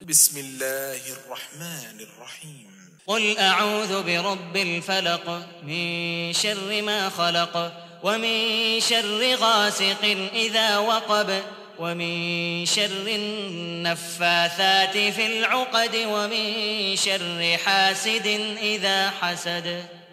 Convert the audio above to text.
بسم الله الرحمن الرحيم قل أعوذ برب الفلق من شر ما خلق ومن شر غاسق إذا وقب ومن شر النفاثات في العقد ومن شر حاسد إذا حسد.